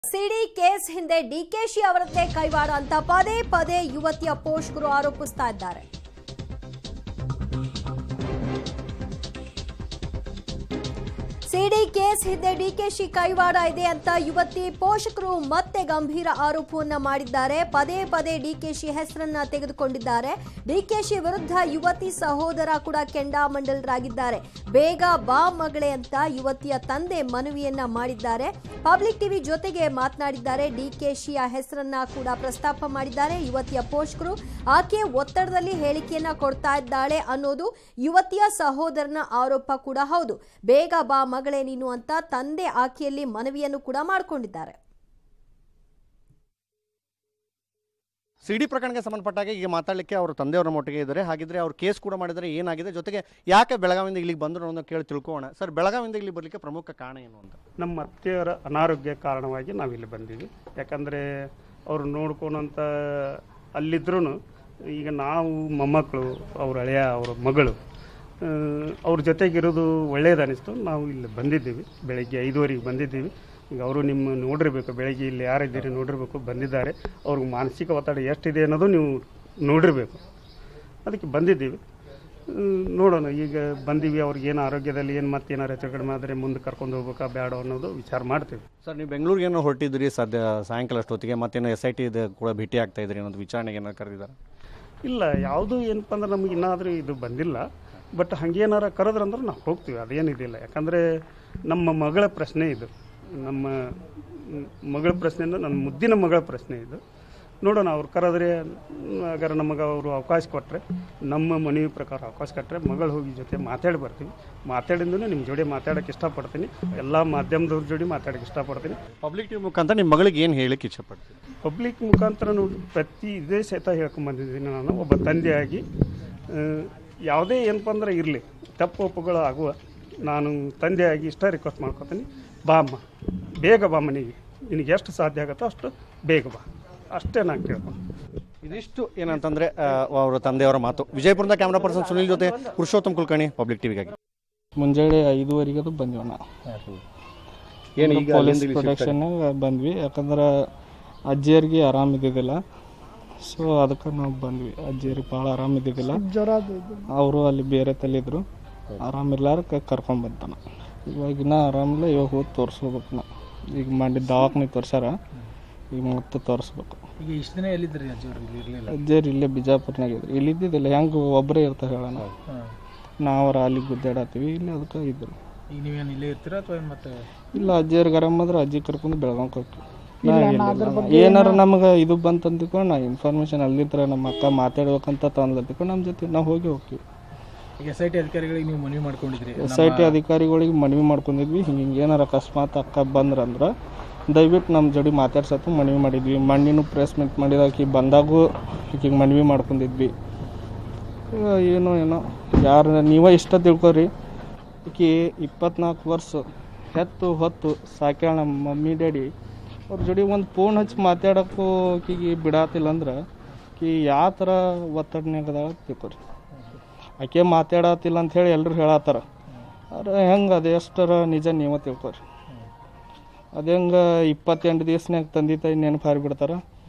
ಸಿಡಿ case ಹಿಂದೆ ಡಿಕೆಶಿ ಅವರದ್ದೇ ಕೈವಾಡ ಅಂತ ಪದೇ ಪದೇ ಯುವತಿಯ ಪೋಷಕರು ಆರೋಪಿಸ್ತಾ ಇದ್ದಾರೆ. ಸಿಡಿ ಕೇಸ್ ಹಿಂದೆ ಡಿಕೆಶಿ ಕೈವಾಡ ಇದೆ ಅಂತ ಯುವತಿ ಪೋಷಕರು ಮತ್ತೆ ಗಂಭೀರ ಆರೋಪವನ್ನ ಮಾಡಿದ್ದಾರೆ. ಪದೇ ಪದೇ ಡಿಕೆಶಿ ಹೆಸರನ್ನ ತೆಗೆದುಕೊಂಡಿದ್ದಾರೆ. ಡಿಕೆಶಿ ವಿರುದ್ಧ ಯುವತಿ ಸಹೋದರ ಕೂಡ ಕೆಂಡಾಮಂಡಲರಾಗಿದ್ದಾರೆ. ಬೇಗ ಬಾ ಮಗಳೇ ಅಂತ ಯುವತಿಯ ತಂದೆ ಮನವಿಯನ್ನ ಮಾಡಿದ್ದಾರೆ. ಪಬ್ಲಿಕ್ ಟಿವಿ ಜೊತೆಗೆ ಮಾತನಾಡಿದ್ದಾರೆ. ಡಿಕೆಶಿಯ ಹೆಸರನ್ನ ಕೂಡ ಪ್ರಸ್ತಾಪ ಮಾಡಿದ್ದಾರೆ. ಯುವತಿಯ ಪೋಷಕರು ಆಕೆ ಒತ್ತಡದಲ್ಲಿ ಹೇಳಿಕೆಯನ್ನ ಕೊಡ್ತಾ ಇದ್ದಾಳೆ ಅನ್ನೋದು ಯುವತಿಯ ಸಹೋದರನ ಆರೋಪ ಕೂಡ ಹೌದು. ಬೇಗ ಬಾ ಮಗಳೇ ನೀನು ಅಂತ ತಂದೆ ಆಕೆಯಲ್ಲಿ ಮನವಿಯನ್ನು ಕೂಡ ಮಾಡಿಕೊಂಡಿದ್ದಾರೆ. ಸಿಡಿ ಪ್ರಕರಣಕ್ಕೆ ಸಂಬಂಧಪಟ್ಟಾಗ ಈಗ ಮಾತಾಡಲಿಕ್ಕೆ ಅವರು ತಂದೆಯವರ ಮಟ್ಟಿಗೆ ಇದ್ದಾರೆ. ಹಾಗಿದ್ರೆ ಅವ್ರು ಕೇಸ್ ಕೂಡ ಮಾಡಿದರೆ ಏನಾಗಿದೆ, ಜೊತೆಗೆ ಯಾಕೆ ಬೆಳಗಾವಿಯಿಂದ ಇಲ್ಲಿಗೆ ಬಂದರು ಅನ್ನೋದನ್ನ ಕೇಳಿ ತಿಳ್ಕೊಳ್ಳೋಣ. ಸರ್, ಬೆಳಗಾವಿಯಿಂದ ಇಲ್ಲಿ ಬರಲಿಕ್ಕೆ ಪ್ರಮುಖ ಕಾರಣ ಏನು ಅಂತ? ನಮ್ಮ ಅತ್ತೆಯವರ ಅನಾರೋಗ್ಯ ಕಾರಣವಾಗಿ ನಾವಿಲ್ಲಿ ಬಂದೀವಿ. ಯಾಕಂದರೆ ಅವರು ನೋಡ್ಕೊಳಂತ ಅಲ್ಲಿದ್ರೂ ಈಗ ನಾವು ಮೊಮ್ಮಕ್ಕಳು, ಅವ್ರ ಹಳೆಯ ಅವ್ರ ಮಗಳು, ಅವ್ರ ಜೊತೆಗಿರೋದು ಒಳ್ಳೇದು ಅನ್ನಿಸ್ತು. ನಾವು ಇಲ್ಲಿ ಬಂದಿದ್ದೀವಿ. ಬೆಳಗ್ಗೆ 5:15 ಬಂದಿದ್ದೀವಿ. ಈಗ ಅವರು ನಿಮ್ಮ ನೋಡಿರಬೇಕು, ಬೆಳಗ್ಗೆ ಇಲ್ಲಿ ಯಾರಿದ್ದೀರಿ ನೋಡಿರಬೇಕು, ಬಂದಿದ್ದಾರೆ. ಅವ್ರಿಗೆ ಮಾನಸಿಕ ಒತ್ತಡ ಎಷ್ಟಿದೆ ಅನ್ನೋದು ನೀವು ನೋಡಿರಬೇಕು. ಅದಕ್ಕೆ ಬಂದಿದ್ದೀವಿ. ನೋಡೋಣ, ಈಗ ಬಂದೀವಿ. ಅವ್ರಿಗೇನು ಆರೋಗ್ಯದಲ್ಲಿ ಏನು ಮತ್ತೇನಾರು ಹೆಚ್ಚು ಕಡಿಮೆ ಆದರೆ ಮುಂದೆ ಕರ್ಕೊಂಡು ಹೋಗ್ಬೇಕಾ ಬೇಡ ಅನ್ನೋದು ವಿಚಾರ ಮಾಡ್ತೀವಿ. ಸರ್, ನೀವು ಬೆಂಗಳೂರಿಗೆ ಏನೋ ಹೊರಟಿದ್ರಿ ಸಾಯಂಕಾಲ ಅಷ್ಟೊತ್ತಿಗೆ, ಮತ್ತೇನೋ SIT ಕೂಡ ಭೇಟಿ ಆಗ್ತಾ ಇದ್ರಿ ಅನ್ನೋದು ವಿಚಾರಣೆಗೆ ಏನೋ ಕರೆದಿದ್ದಾರೆ? ಇಲ್ಲ, ಯಾವುದು ಏನಪ್ಪ ಅಂದ್ರೆ ನಮಗೆ ಇನ್ನಾದರೂ ಇದು ಬಂದಿಲ್ಲ. ಬಟ್ ಹಾಗೇನಾರ ಕರೆದ್ರಂದ್ರೆ ನಾವು ಹೋಗ್ತೀವಿ, ಅದೇನಿದಿಲ್ಲ. ಯಾಕಂದರೆ ನಮ್ಮ ಮಗಳ ಪ್ರಶ್ನೆ ಇದು, ನಮ್ಮ ಮಗಳ ಪ್ರಶ್ನೆಯಿಂದ ನನ್ನ ಮುದ್ದಿನ ಮಗಳ ಪ್ರಶ್ನೆ ಇದು. ನೋಡೋಣ, ಅವ್ರು ಕರೆದ್ರೆ ಅಗರ ನಮಗೆ ಅವರು ಅವಕಾಶ ಕೊಟ್ಟರೆ, ನಮ್ಮ ಮನವಿ ಪ್ರಕಾರ ಅವಕಾಶ ಕೊಟ್ಟರೆ ಮಗಳು ಹೋಗಿ ಜೊತೆ ಮಾತಾಡಿ ಬರ್ತೀವಿ. ಮಾತಾಡಿಂದೂ ನಿಮ್ಮ ಜೋಡಿ ಮಾತಾಡೋಕ್ಕೆ ಇಷ್ಟಪಡ್ತೀನಿ. ಎಲ್ಲ ಮಾಧ್ಯಮದವ್ರ ಜೋಡಿ ಮಾತಾಡೋಕ್ಕೆ ಇಷ್ಟಪಡ್ತೀನಿ. ಪಬ್ಲಿಕ್ ಟಿವಿ ಮುಖಾಂತರ ನಿಮ್ಮ ಮಗಳಿಗೆ ಏನು ಹೇಳಕ್ಕೆ ಇಷ್ಟಪಡ್ತೀನಿ? ಪಬ್ಲಿಕ್ ಮುಖಾಂತರ ನೋಡಿ ಪ್ರತಿ ಇದೇ ಸಹಿತ ಹೇಳ್ಕೊಂಬಂದಿದ್ದೀನಿ. ನಾನು ಒಬ್ಬ ತಂದೆಯಾಗಿ ಯಾವುದೇ ಏನಪ್ಪ ಅಂದ್ರೆ ಇರಲಿ, ತಪ್ಪು ಒಪ್ಪುಗಳು ಆಗುವ, ನಾನು ತಂದೆಯಾಗಿ ಇಷ್ಟ ರಿಕ್ವೆಸ್ಟ್ ಮಾಡ್ಕೊತೀನಿ. ಬಾ ಅಮ್ಮ, ಬೇಗ ಬಾ ಮನೆಗೆ, ನಿನಗೆ ಎಷ್ಟು ಸಾಧ್ಯ ಆಗುತ್ತೋ ಅಷ್ಟು ಬೇಗ ಬಾ, ಅಷ್ಟೇ ನಾನು ಕೇಳ್ಕೊಂಡು. ಇದಿಷ್ಟು ಏನಂತಂದರೆ ಅವರ ತಂದೆಯವರ ಮಾತು. ವಿಜಯಪುರದ ಕ್ಯಾಮ್ರಾ ಪರ್ಸನ್ ಸುನಿಲ್ ಜೊತೆ ಪುರುಷೋತ್ತಮ್ ಕುಲಕರ್ಣಿ, ಪಬ್ಲಿಕ್ ಟಿವಿಗಾಗಿ. ಮುಂಜಾನೆ 5:15 ಬಂದ್ವಿ ನಾವು. ಏನು ಈಗ ಪೊಲೀಸ್ ಪ್ರೊಟೆಕ್ಷನ್ ಬಂದ್ವಿ. ಯಾಕಂದ್ರೆ ಅಜ್ಜಿಯರಿಗೆ ಆರಾಮಿದ್ದಿದ್ದಿಲ್ಲ, ಸೊ ಅದಕ್ಕೆ ನಾವು ಬಂದ್ವಿ. ಅಜ್ಜಿಯರಿಗೆ ಭಾಳ ಆರಾಮಿದ್ದಿದ್ದಿಲ್ಲ, ಅವರು ಅಲ್ಲಿ ಬೇರೆ ತಲ್ಲಿದ್ರು. ಆರಾಮಿಲ್ಲಾರ ಕರ್ಕೊಂಡ್ಬಂತಾನ. ಇವಾಗಿನ ಆರಾಮಿಲ್ಲ, ಇವಾಗ ಹೋಗಿ ತೋರಿಸ್ಕೋಬೇಕು. ನಾ ಈಗ ಮಾಡಿದ ದವಾಖಾನೆ ತೋರ್ಸಾರ, ಈಗ ಮತ್ತೆ ತೋರಿಸ್ಬೇಕು. ಈಗ ಇಷ್ಟು ದಿನ ಎಲ್ಲಿದ್ರಿ ಅಜ್ಜಿಯರು ಇಲ್ಲೇ ಬಿಜಾಪುರ್ನಾಗ ಇದ್ರು. ಇಲ್ಲಿದ್ದಿದ್ದಿಲ್ಲ, ಹೆಂಗೆ ಒಬ್ಬರೇ ಇರ್ತಾರೆ ಹೇಳೋಣ. ನಾವರ ಅಲ್ಲಿಗೆ ಗುದ್ದಾಡತ್ತೀವಿ, ಇಲ್ಲಿ ಅದಕ್ಕೆ ಇದ್ರು. ಈಗ ನೀವೇನು ಇಲ್ಲೇ ಇರ್ತೀರಾ ಅಥವಾ ಮತ್ತೆ? ಇಲ್ಲ, ಅಜ್ಜಿಯರಿಗೆ ಆರಾಮಾದ್ರೆ ಅಜ್ಜಿ ಕರ್ಕೊಂಡು ಬೆಳಗಾವ್ಗೆ ಹೋಗ್ತೀವಿ. ಏನಾರ ನಮ್ಗೆ ಇದು ಬಂತಂದ್ಕೊಂಡು ನಾ ಇನ್ಫಾರ್ಮೇಶನ್ ಅಲ್ಲಿದ್ರೆ ನಮ್ಮ ಅಕ್ಕ ಮಾತಾಡ್ಬೇಕಂತ ತಂದ್ಕೊಂಡು ನಮ್ಮ ಜೊತೆ ನಾವು ಹೋಗ್ತೀವಿ. ಈಗ SIT ಅಧಿಕಾರಿಗಳಿಗೆ ನೀವು ಮನವಿ ಮಾಡ್ಕೊಂಡಿದ್ರಿ? SIT ಅಧಿಕಾರಿಗಳಿಗೆ ಮನವಿ ಮಾಡ್ಕೊಂಡಿದ್ವಿ. ಹಿಂಗೆ ಏನಾರ ಅಕಸ್ಮಾತ್ ಅಕ್ಕ ಬಂದ್ರಂದ್ರೆ ದಯವಿಟ್ಟು ನಮ್ಮ ಜೋಡಿ ಮಾತಾಡ್ಸತ್ತು ಮನವಿ ಮಾಡಿದ್ವಿ. ಮಣ್ಣಿನ ಪ್ರೆಸ್ ಮೀಟ್ ಮಾಡಿದಾಗ ಬಂದಾಗೂ ಈಗ ಮನವಿ ಮಾಡ್ಕೊಂಡಿದ್ವಿ. ಏನೋ ಯಾರು ನೀವೇ ಇಷ್ಟ ತಿಳ್ಕೊರಿ. ಈಕಿ 24 ವರ್ಷ ಹೊತ್ತು ಸಾಕ್ಯಾಳ ನಮ್ಮ ಮಮ್ಮಿ ಡ್ಯಾಡಿ. ಅವ್ರ ಜೋಡಿ ಒಂದು ಫೋನ್ ಹಚ್ಚಿ ಮಾತಾಡೋಕ್ಕೂ ಆಕಿಗೆ ಬಿಡಾತಿಲ್ಲ ಅಂದ್ರೆ ಆಕಿ ಯಾವ ಥರ ಒತ್ತಡನಾಗದ ತಿಳ್ಕೊರಿ. ಆಕೆ ಮಾತಾಡತ್ತಿಲ್ಲ ಅಂಥೇಳಿ ಎಲ್ಲರೂ ಹೇಳತ್ತಾರ. ಅರೆ ಹೆಂಗೆ ಅದು ಎಷ್ಟರ ನಿಜ ನೀವೇ ತಿಳ್ಕೊರಿ. ಅದು ಹೆಂಗೆ 28 ದಿವ್ಸನಾಗ ತಂದೆ ತಾಯಿ ನೆನಪು ಹಾರಿಬಿಡ್ತಾರೆ.